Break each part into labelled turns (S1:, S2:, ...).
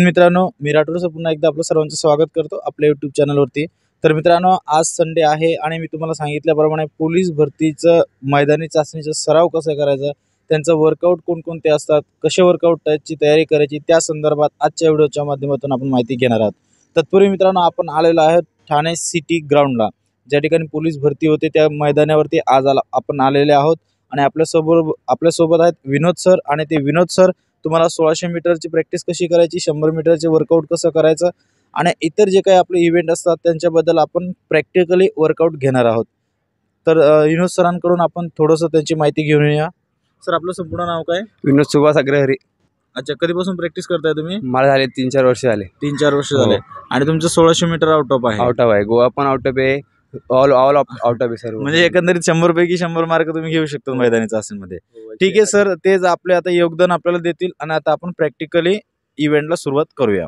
S1: मित्रांनो, मी राठोडचं पुन्हा एकदा आपलं सर्वांचं स्वागत करतो आपल्या यूट्यूब चॅनलवरती। तर मित्रांनो, आज संडे आहे आणि मी तुम्हाला सांगितल्याप्रमाणे पोलीस भरतीचं मैदानी चाचणीचा सराव कसा करायचा, त्यांचं वर्कआउट कोणकोणते असतात, कसे वर्कआउटची तयारी करायची, त्या संदर्भात आजच्या व्हिडिओच्या माध्यमातून आपण माहिती घेणार आहोत। तत्पूर्वी मित्रांनो, आपण आलेलो आहे ठाणे सिटी ग्राउंडला, ज्या ठिकाणी पोलीस भरती होते त्या मैदानावरती आज आपण आलेले आहोत। आणि आपल्यासोबत आहेत विनोद सर, आणि ते विनोद सर तुम्हाला 1600 मीटरची प्रॅक्टिस कशी करायची, 100 मीटरचे वर्कआउट कसं करायचं आणि इतर जे काही आपले इव्हेंट असतात त्यांच्याबद्दल आपण प्रॅक्टिकली वर्कआउट घेणार आहोत। तर विनोद सरांकडून आपण थोडंसं त्यांची माहिती घेऊन येऊया। सर, आपलं संपूर्ण नाव काय?
S2: विनोद सुभाष अग्रहरी।
S1: अच्छा, कधीपासून प्रॅक्टिस करताय तुम्ही?
S2: मला झाले 3-4 वर्ष झाले।
S1: 3-4 वर्ष झाले। आणि तुमचं 1600 मीटर आउट ऑफ आहे?
S2: आउट ऑफ आहे, गोवा पण आउट ऑफ आहे, ऑल आउट ऑफ आहे सर्व।
S1: म्हणजे एकंदरीत 100 पैकी 100 मार्क तुम्ही घेऊ शकता मैदानी चाचणीमध्ये। ठीक आहे सर, तेच आपले आता योगदान आपल्याला देतील आणि आता आपण प्रॅक्टिकली इव्हेंटला सुरुवात करूया।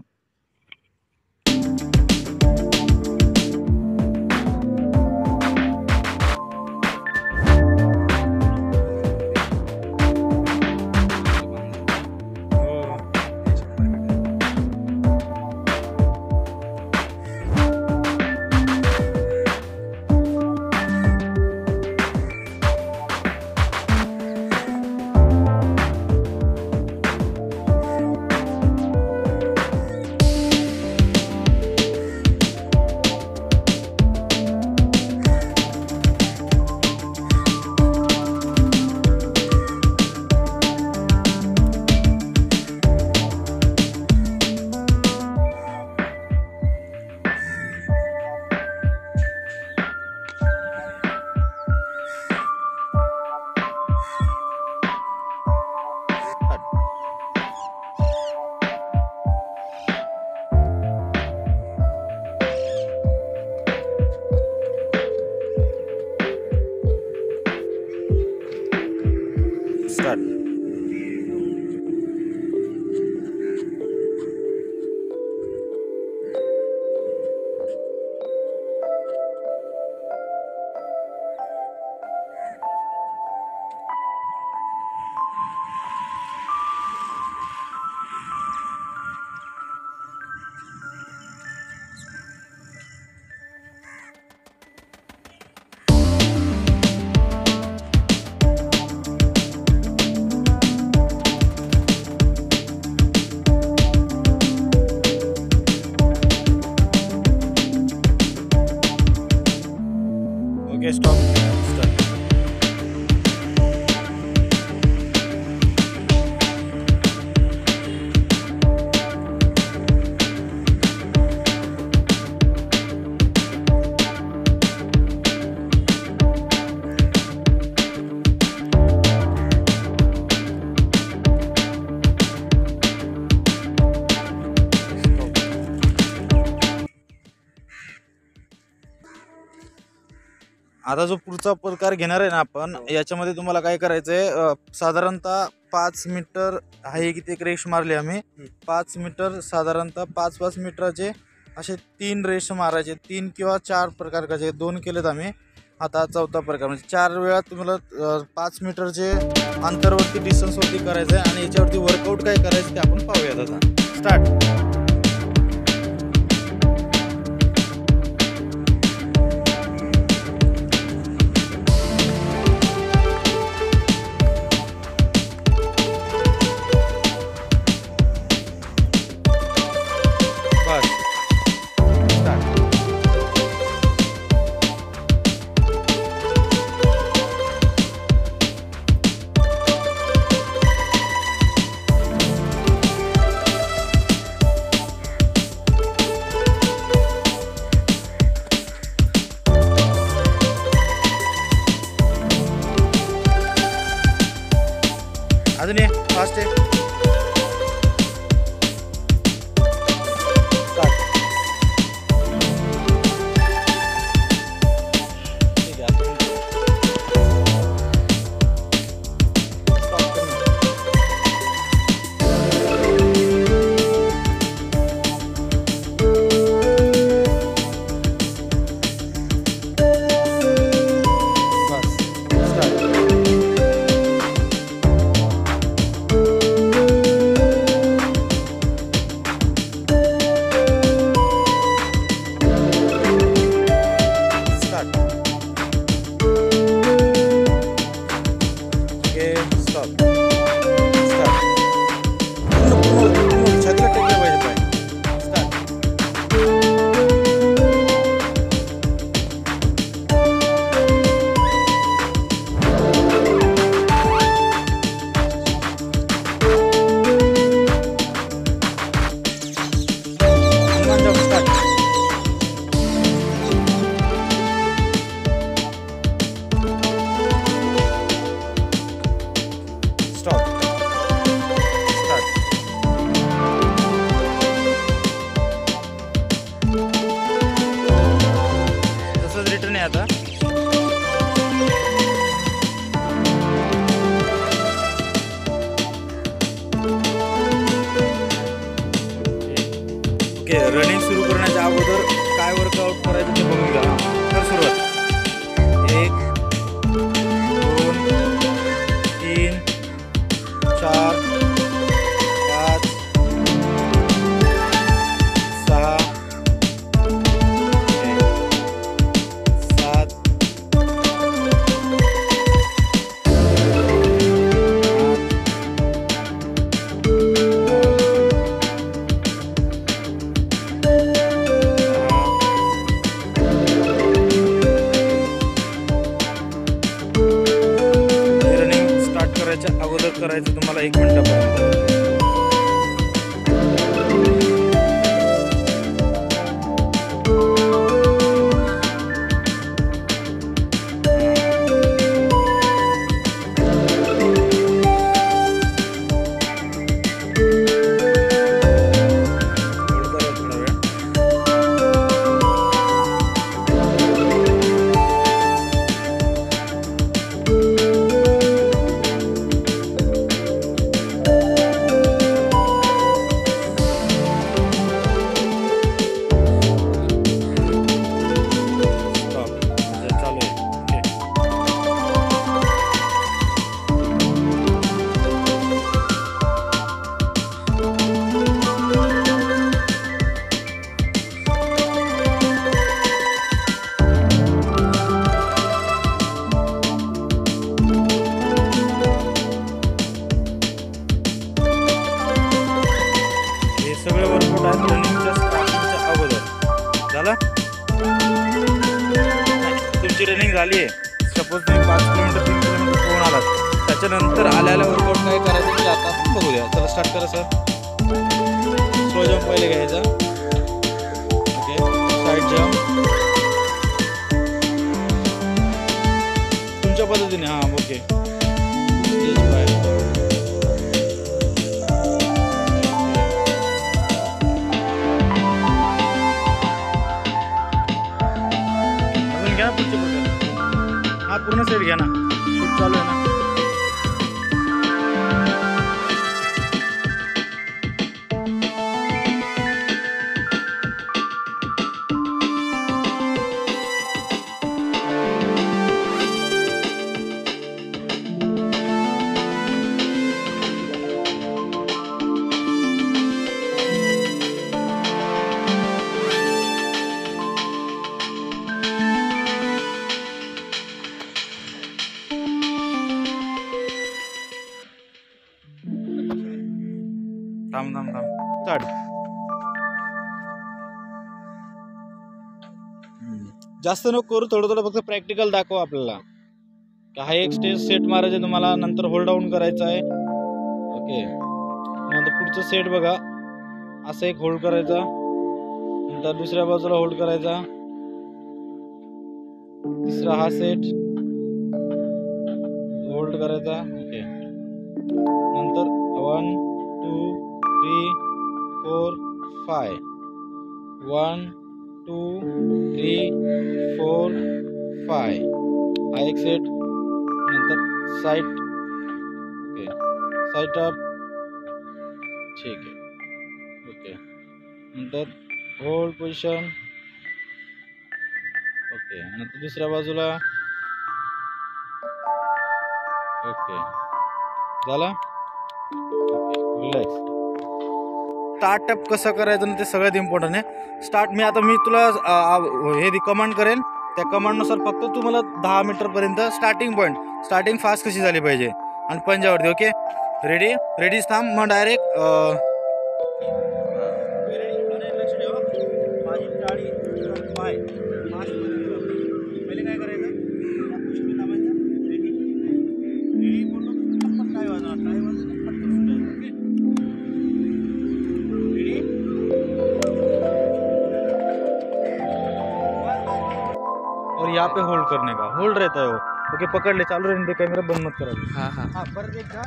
S1: स्टार्ट। Okay, stop. स्टार्ट। आता जो पुढचा प्रकार घेणार आहे ना आपण, याच्यामध्ये तुम्हाला काय करायचंय, साधारणतः 5 मीटर आहे किती एक रेष मारली आम्ही। 5 मीटर साधारणतः 5-5 मीटरचे असे 3 रेष मारायचे, 3 किंवा 4 प्रकार करायचे, 2 केलेत आम्ही। आता चौथा प्रकार म्हणजे 4 वेळा तुम्हाला 5 मीटरचे अंतरवरती डिस्टन्सवरती करायचं आहे आणि याच्यावरती वर्कआउट काय करायचं ते आपण पाहूयात। आता स्टार्ट। अजून ये, फास्ट आहे। ठीक आहे, बस स्टार्ट। रनिंग सुरू करण्याच्या अगोदर काय वर्कआउट करायचं ते बघून घ्या. तर सुरुवात 1 2 3 4 5 6 7 अगोदर करायचं तुम्हाला 1 मिनिटापर्यंत. सगळे वर्कआउट आहेत रनिंगच्या स्टार्टिंगच्या अगोदर. झालं? तुमची रनिंग झाली आहे. सपोज तुम्ही 5 किलोमीटर 3 किलोमीटर पोहून आलात, त्याच्यानंतर आल्याला वर्कआउट काय करायचं ते आता आपण बघूया. चला स्टार्ट करा सर. स्लो जंप पहिले घ्यायचा. ओके, साईड जंप तुमच्या पद्धतीने. हां ओके. हा पूर्ण सेट घ्या ना. शूट चालू आहे ना. थांब थांब थांब. स्टार्ट. जास्त नको करू, थोडं थोडं फक्त प्रॅक्टिकल दाखव आपल्याला. हा एक स्टेज सेट मारायचं तुम्हाला, नंतर होल्ड डाऊन करायचं आहे. ओके, नंतर पुढचं सेट बघा. असं एक होल्ड करायचा, नंतर दुसऱ्या बाजूला होल्ड करायचा, तिसरा हा सेट होल्ड करायचा. ओके, नंतर 1 2 3 4 5 1 2 3 4 5 हा एक सेट. नंतर साइड. Okay, side up. ठीक आहे. ओके, नंतर होल्ड पोझिशन. ओके, नंतर दुसऱ्या बाजूला. ओके, झाला. रिलॅक्स. स्टार्टअप कसं करायचं ना ते सगळ्यात इम्पॉर्टंट आहे. मी तुला हे कमांड करेन, त्या कमांडनुसार फक्त तुम्हाला 10 मीटरपर्यंत स्टार्टिंग फास्ट कशी झाली पाहिजे आणि पंजावरती. ओके, रेडीच थांब. मग डायरेक्ट पहिले काय करायचं, और यहाँ पे होल्ड करने का, होल्ड रहता है वो. ओके, पकड़ ले, चालू रहने दे, कैमरा बंद मत करा. हाँ हाँ हाँ, परत एकदा.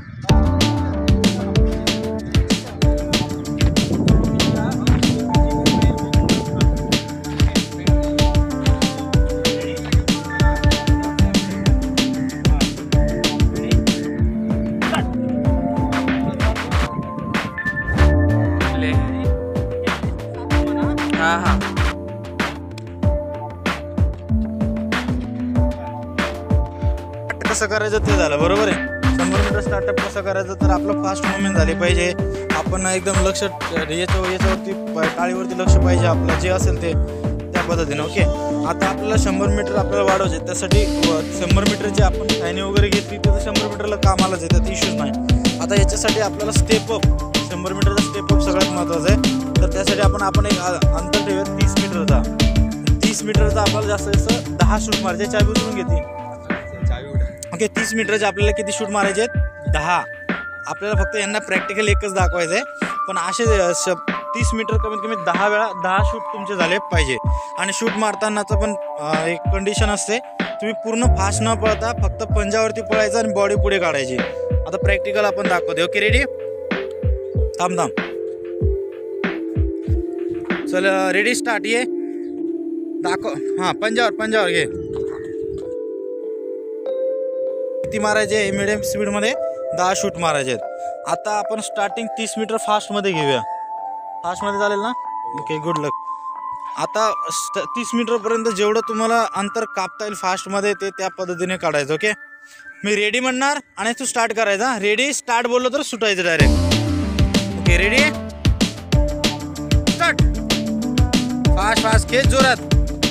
S1: कसं करायचं ते झालं, बरोबर आहे. 100 मीटर स्टार्टअप कसं करायचं, तर आपलं फास्ट मुवमेंट झाली पाहिजे. आपण एकदम लक्ष याच्यावरती टाळीवरती लक्ष पाहिजे आपलं, जे असेल ते त्या पद्धतीने. ओके, आता आपल्याला 100 मीटर आपल्याला वाढवायचे, त्यासाठी 100 मीटर जे आपण सायनी वगैरे घेतली ते 100 मीटरला कामालाच आहे, त्यात इश्यूज नाही. आता याच्यासाठी आपल्याला स्टेप अप, 100 मीटरचा स्टेप अप सगळ्यात महत्त्वाचं आहे. तर त्यासाठी आपण एक अंतर ठेवूया 30 मीटरचा. 30 मीटरचा आपल्याला जास्त 10 शूट मारायचे. चाबी उचलून घेते. ओके, 30 मीटरचे आपल्याला किती शूट मारायचे आहेत? 10. आपल्याला फक्त यांना प्रॅक्टिकल एकच दाखवायचं आहे, पण असे 30 मीटर कमीत कमी 10 वेळा 10 शूट तुमचे झाले पाहिजे. आणि शूट मारतानाचं पण एक कंडिशन असते, तुम्ही पूर्ण फास्ट न पळता फक्त पंजावरती पळायचं आणि बॉडी पुढे काढायची. आता प्रॅक्टिकल आपण दाखवते. Okay, ready? थांब. चल, रेडी, स्टार्ट. ये दाखव. हां, पंजावर घे. किती मारायचे? मिडियम स्पीडमध्ये 10 शूट मारायचे आहेत. आता आपण स्टार्टिंग 30 मीटर फास्टमध्ये घेऊया. फास्टमध्ये चालेल ना? Okay, good luck. आता 30 मीटरपर्यंत जेवढं तुम्हाला अंतर कापता येईल फास्टमध्ये ते त्या पद्धतीने काढायचं. ओके, मी रेडी म्हणणार आणि तू स्टार्ट करायचा. रेडी, स्टार्ट बोललो तर सुटायचं direct. Okay, ready, start. Fast खेच जोरात.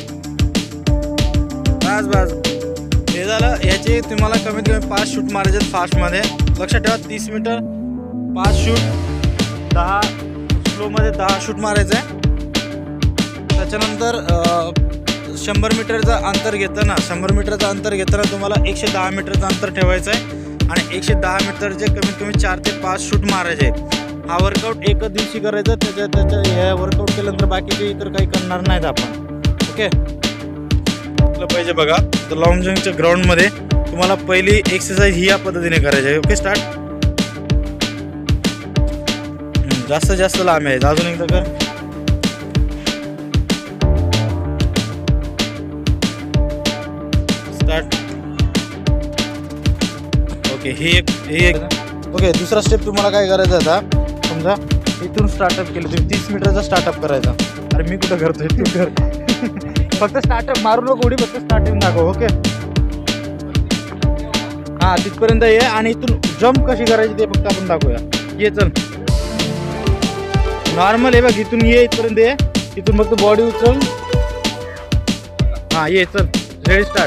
S1: बस. हे झालं. याचे तुम्हाला कमीत कमी 5 शूट मारायचे फास्टमध्ये. लक्षात ठेवा, 30 मीटर 5 शूट, 10 स्लोमध्ये 10 शूट मारायचं आहे. त्याच्यानंतर 100 मीटरचं अंतर घेताना 100 मीटरचं अंतर घेताना तुम्हाला 110 मीटरचं अंतर ठेवायचं आहे आणि 110 मीटरचे कमीत कमी 4 ते 5 शूट मारायचे. हा वर्कआउट एकच दिवशी करायचं. त्याच्या हे वर्कआउट केल्यानंतर बाकीचे इतर काही करणार नाहीत आपण. ओके, पाहिजे बघा. तर लॉंग जंपच्या ग्राउंडमध्ये तुम्हाला पहिली एक्सरसाइज ही या पद्धतीने करायची आहे. Okay, start. जास्त लांब आहे. अजून एकदा कर. स्टार्ट. ओके, हे एक. ओके, दुसरा स्टेप तुम्हाला काय करायचा आता, समजा इथून स्टार्टअप केलं तुम्ही, 30 मीटरचा स्टार्टअप करायचा. अरे मी कुठं करतोय, तू कर. फक्त स्टार्टअप मारू नको उडी, फक्त स्टार्टिंग दाखव. ओके, हां, तिथपर्यंत ये आणि इथून जंप कशी करायची ते फक्त आपण दाखवूया. ये, चल. नॉर्मल आहे बघ, इथून ये, इथपर्यंत ये, इथून फक्त बॉडी उचल. हां, ये, चल. Ready, start.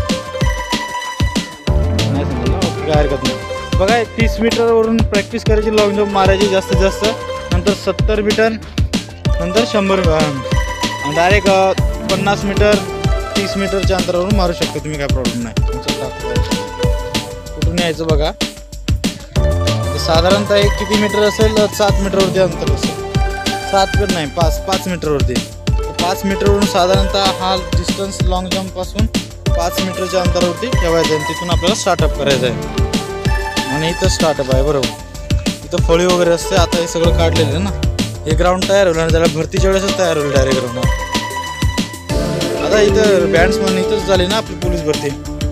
S1: नाही समजलं. ओके, काय हरकत नाही. बघा, 30 मीटरवरून प्रॅक्टिस करायची, लॉंग जंप मारायची जास्तीत जास्त. नंतर 70 मीटर, नंतर 100 डायरेक्ट 50 मीटर 30 मीटरच्या अंतरावरून मारू शकतो तुम्ही, काय प्रॉब्लेम नाही. कुठून यायचं बघा. साधारणतः एक किती मीटर असेल, 7 मीटरवरती अंतर असेल. 7 मीटर नाही, 5 मीटरवरती. 5 मीटरवरून साधारणतः हा डिस्टन्स लॉंग जंपपासून 5 मीटरच्या अंतरावरती ठेवायचं आहे. तिथून आपल्याला स्टार्टअप करायचं आहे. आणि इथं स्टार्टअप आहे, बरोबर. इथं फळी वगैरे असते. आता हे सगळं काढलेलं आहे ना. हे ग्राउंड तयार होईल आणि त्याला भरतीच्या वेळेसच तयार होईल डायरेक्ट ग्राउंड. आता इथं बँड्समन इथंच झाली ना आपली पोलीस भरती.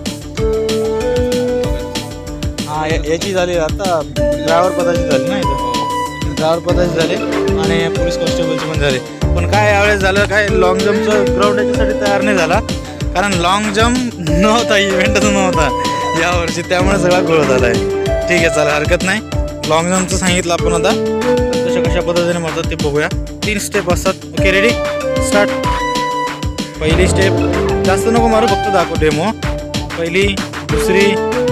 S1: हां, याची झाली. आता ड्रायव्हर पदाची झाली ना, इथं ड्रायव्हर पदाची झाली आणि पोलीस कॉन्स्टेबलची पण झाली. पण काय यावेळेस झालं, काय लॉंग जम्पचं ग्राउंड याच्यासाठी तयार नाही झाला, कारण लॉंग जम्प नव्हता, इव्हेंटच नव्हता यावर्षी, त्यामुळे सगळा गोळ झाला आहे. ठीक आहे, चला, हरकत नाही. लॉंग जम्पचं सांगितलं आपण. आता कशा पद्धतीने मारतात ते बघूया. 3 स्टेप असतात. Okay, ready, start. पहिली स्टेप जास्त नको मारू, फक्त दाखव डेमो. पहिली, दुसरी,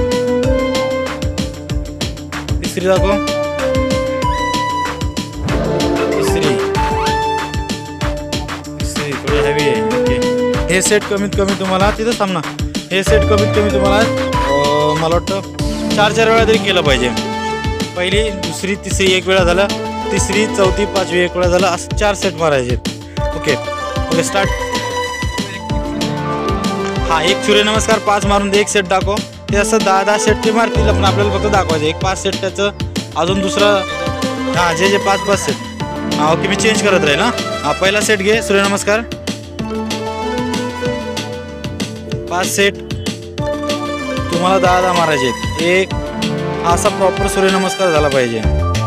S1: तिसरी दाखव. तिसरी थोडी हेवी आहे. ओके, हे सेट कमीत कमी तुम्हाला तिथं थांब ना. हे सेट कमीत कमी तुम्हाला मला वाटतं 4 वेळा तरी केलं पाहिजे. पहिली, दुसरी, तिसरी 1 वेळा झालं, तिसरी, चौथी, 5वी 1 वेळा झालं, असं 4 सेट मारायचे. Okay, start. हां, एक सूर्यनमस्कार 5 मारून दे, 1 सेट दाखव. ते असं 10 सेट ते मारतील, पण आपल्याला फक्त दाखवायचं एक 5 सेट त्याचं. अजून दुसरं, हां, जे 5 सेट. हां, ओके, मी चेंज करत राहील. हां, पहिला सेट घे, सूर्यनमस्कार 5 सेट तुम्हाला 10 मारायचे. एक असा प्रॉपर सूर्यनमस्कार झाला पाहिजे.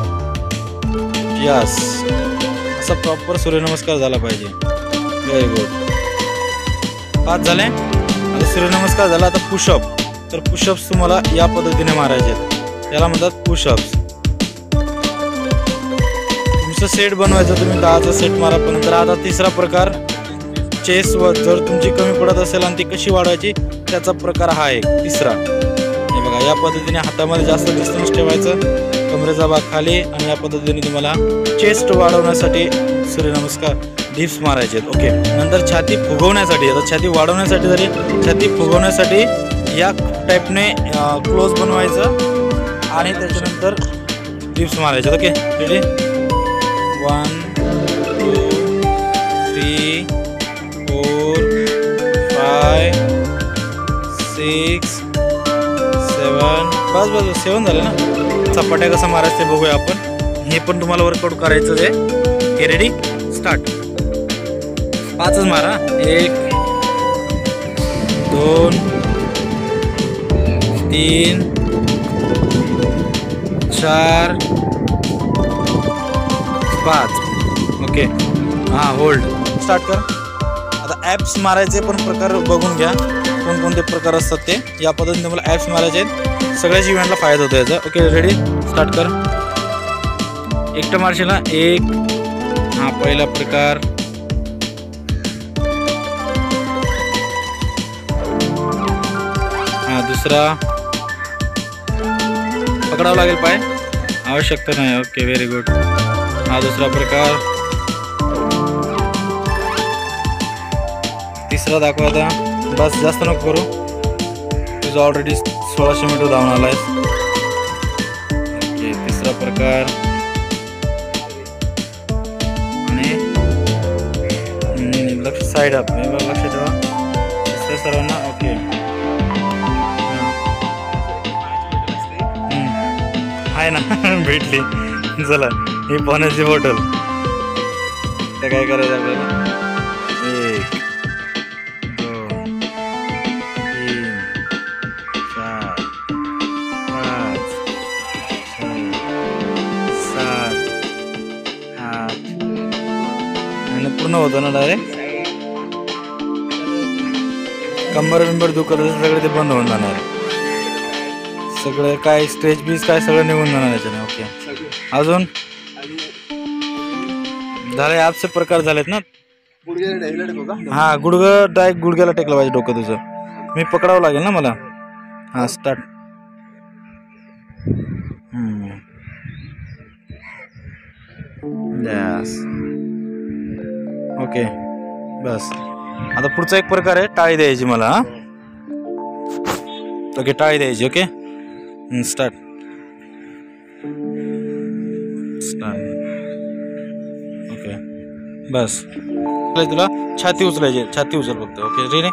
S1: यस, असा प्रॉपर सूर्यनमस्कार झाला पाहिजे. Very good. 5 झाले. आता सूर्यनमस्कार झाला. आता पुशअप तर पुशअप्स तुम्हाला या पद्धतीने मारायचे आहेत, याला म्हणतात पुशअप्स. तुमचं सेट बनवायचं, तुम्ही 10चा सेट मारा. पण नंतर आता तिसरा प्रकार चेस्ट वर, जर तुमची कमी पडत असेल आणि ती कशी वाढवायची त्याचा प्रकार हा एक तिसरा. हे बघा, या पद्धतीने हातामध्ये जास्त डिस्टन्स ठेवायचं, कमरेचा भाग खाली, आणि या पद्धतीने तुम्हाला चेस्ट वाढवण्यासाठी सूर्यनमस्कार डिप्स मारायचे आहेत. ओके, नंतर छाती फुगवण्यासाठी, आता छाती वाढवण्यासाठी जरी छाती फुगवण्यासाठी या टाईपने क्लोज बनवायचं आणि त्याच्यानंतर डिप्स मारायचे. Okay, ready? 1 2 3 4 5 6 7. बस 7 झाले ना. चपाट्या कसं मारायचं ते बघूया आपण. हे पण तुम्हाला वर्कआउट करायचं आहे. हे रेडी? स्टार्ट. 5च मारा. 1 2 3 4 5. ओके, हां, होल्ड. स्टार्ट कर. आता ॲप्स मारायचे पण प्रकार बघून घ्या, कोणकोणते प्रकार असतात ते. या पद्धतीने तुम्हाला ॲप्स मारायचे आहेत. सगळ्याच इव्हेंटला फायदा होतो याचा. Okay, ready? स्टार्ट कर. एकटं मारशील ना. 1. हा पहिला प्रकार. हा दुसरा. पकडावं लागेल पाय, आवश्यकता नाही. Okay, very good. हा दुसरा प्रकार. तिसरा दाखवा आता. बस, जास्त नको करू, तुझं ऑलरेडी 1600 मीटर धावून आलायस. ओके, तिसरा प्रकार. आणि लक्ष साईड अप, लक्ष ठेवा दुसऱ्या सर्वांना. ओके, आहे ना. भेटली. चला, ही पाण्याची बॉटल. तर काय करायचं आपल्याला? 1 2 3 4 5 6 7 8. आणि पूर्ण होतं ना डायरेक्ट. कंबर बिंबर दुखत असेल सगळे ते बंद होऊन जाणार. सगळं काय स्ट्रेच बीच काय सगळं निघून जाणार याच्याने. ओके, अजून झाले. ॲपचे प्रकार झालेत ना. हा, गुडघं डायरेक्ट गुडघ्याला टेकलं पाहिजे डोकं तुझं. मी पकडावं लागेल ना मला. हा, स्टार्ट. यस. ओके, बस. आता पुढचा एक प्रकार आहे टाळी द्यायची मला. हा, ओके, टाळी द्यायची. Okay, start. ओके, बस. तुला छाती उचलायची, छाती उचल फक्त. Okay, ready?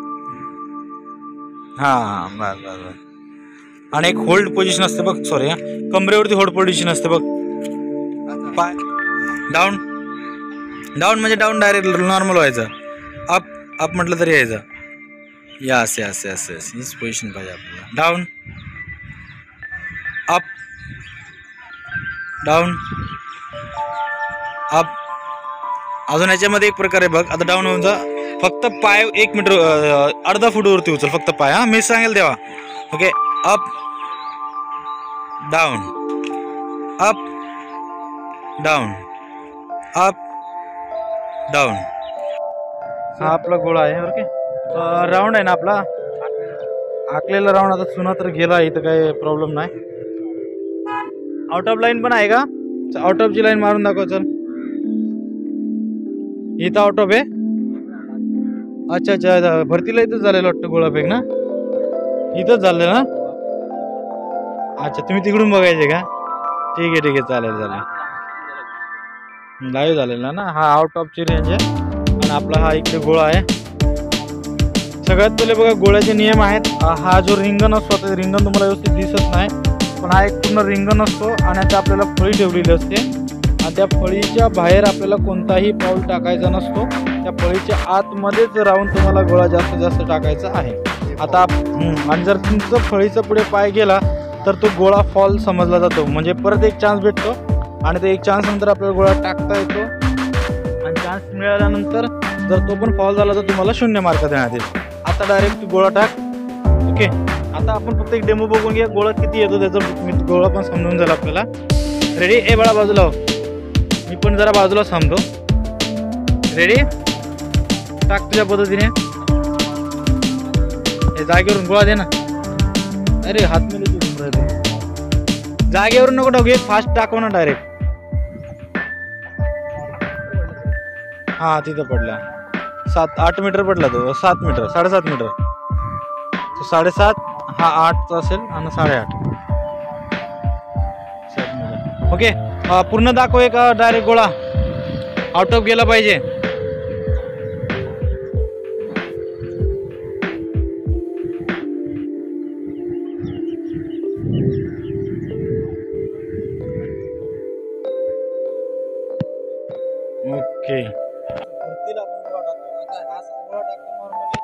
S1: हां, बस बस बस. आणि एक होल्ड पोझिशन असते बघ. सॉरी, कमरेवरती होल्ड पोझिशन असते बघ. पाय डाऊन. डाऊन म्हणजे डाऊन डायरेक्ट नॉर्मल व्हायचं. अप अप म्हटलं तरी यायचं. यस यस यस यस, हीच पोझिशन पाहिजे आपल्याला. Down up down up. अजून याच्यामध्ये एक प्रकार आहे बघ. आता डाऊन होऊन जा. फक्त पाय 1 मीटर अर्धा फूटवरती उचल फक्त पाय. हा, मी सांगेल तेव्हा. Okay, up down up down up down. हा आपला गोळा आहे. ओके, राऊंड आहे ना आपला आखलेला राऊंड. आता चुना तर गेला, इथं काही प्रॉब्लेम नाही. आउट ऑफ लाईन पण आहे का? आउट ऑफची लाईन मारून दाखव. चल, इथं आउट ऑफ आहे. अच्छा अच्छा, भरतीला इथंच झालेलं वाटतं गोळाफेक ना. इथंच झालं ना. अच्छा, तुम्ही तिकडून बघायचे का? ठीक आहे ठीक आहे, चालेल चालेल. लाईव्ह झालेला ना. हा आउट ऑफची रेंज आहे आणि आपला हा इकडे गोळा आहे. सगळ्यात पहिले बघा गोळ्याचे नियम आहेत. हा जो रिंगण असतो, आता रिंगण तुम्हाला व्यवस्थित दिसत नाही, पण हा एक पूर्ण रिंगण असतो आणि आता आपल्याला फळी ठेवलेली असते आणि त्या फळीच्या बाहेर आपल्याला कोणताही पाऊल टाकायचा नसतो. त्या फळीच्या आतमध्येच राहून तुम्हाला गोळा जास्तीत जास्त टाकायचा आहे. आता आणि जर तुमचं फळीचा पुढे पाय गेला तर तो गोळा फॉल समजला जातो. म्हणजे परत एक चान्स भेटतो आणि ते एक चान्स नंतर आपल्याला गोळा टाकता येतो आणि चान्स मिळाल्यानंतर जर तो पण फॉल झाला तर तुम्हाला 0 मार्क देण्यात येईल. आता डायरेक्ट गोळा टाक. ओके, आता आपण फक्त एक डेमो बघून घ्या गोळा किती येतो त्याचा गोळा पण समजून जाईल आपल्याला. रेडी? ए बाळा बाजूला हो, मी पण जरा बाजूला थांबतो. रेडी? टाक तुझ्या पद्धतीने. हे जागेवरून गोळा दे ना. अरे हात मिळून जागेवरून नको टाकू, फास्ट टाकव ना डायरेक्ट. हा तिथं पडला. 7-8 मीटर पडला तो. 7 मीटर, 7.5 मीटर. 7.5 हा 8 असेल आणि 8.5. ओके, पूर्ण दाखव का डायरेक्ट गोळा आउट ऑफ गेला पाहिजे. ओके, वरतीला आपण गोळा टाकतो. आता हा गोळा टाकतो नॉर्मली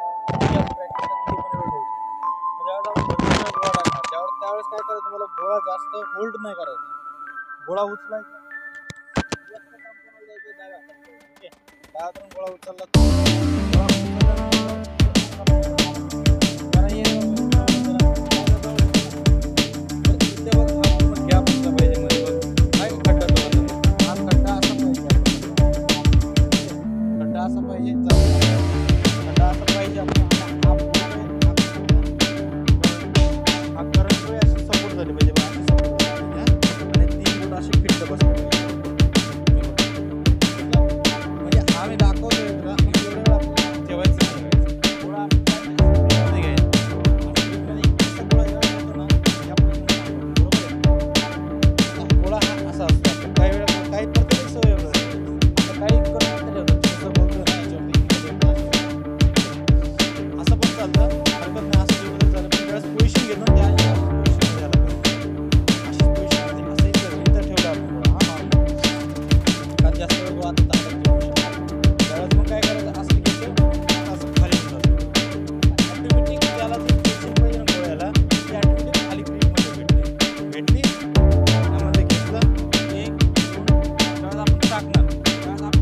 S1: त्यावेळेस काय करायचं, तुम्हाला गोळा जास्त होल्ड नाही करायचा. गोळा उचलायचा, गोळा उचलला असं पाहिजे, असं पाहिजे. हा करंट अशी सपोर्ट झाली पाहिजे आणि 3 बोट अशी फिट बसली पाहिजे. म्हणजे आम्ही दाखवतोय तुला, एवढं वेळ आपल्याला ठेवायचं नाही. गोळा घ्यायचा गोळा हा असा असतो. काही वेळा काही प्रत्येक सवय काही असं पण चालतं, हरकत नाही. असं जेवढं झालं पण त्यावेळेस पोझिशन घेतो त्या पोझिशन घ्यायला पाहिजे. अशी पोझिशन असं इथं ठेवलं आपण हा कारण जास्त वेळ आता ताकद त्यावेळेस मग काय करायचं, असं घ्यायचं, असं खाली ठेवायचं. ऑटोमॅटिक त्याला जे पोझिशन पाहिजे ना गोळ्याला ती ऑटोमॅटिक खाली क्रीपमध्ये भेटली. त्यामध्ये घेतलं 1 2 त्यावेळेस आपण टाकणार. त्यावेळेस आपण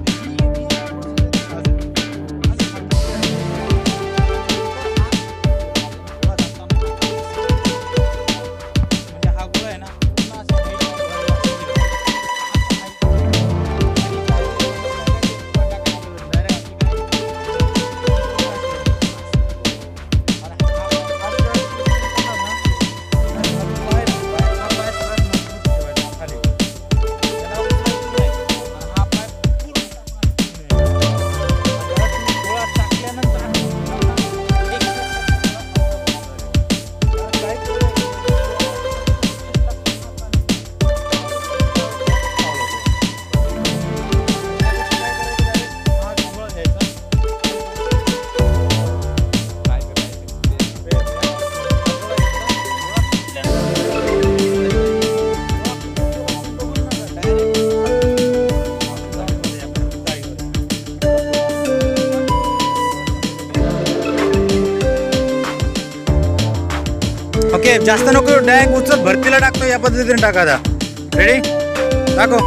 S1: ओके, जास्त नको डायरेक्ट उचल, भरतीला टाकतो या पद्धतीने टाका. आता रेडी? टाको.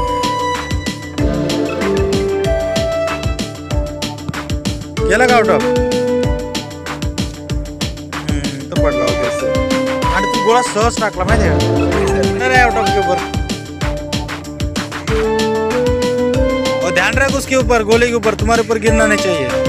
S1: गेला का आउट ऑफ? तो पडला. ओके, आणि तू गोळा सहज टाकला माहिती आहे का? आउट ऑफ के ऊपर. और ध्यान रख उसके ऊपर, गोले के ऊपर, तुम्हारे ऊपर गिरना नहीं चाहिए.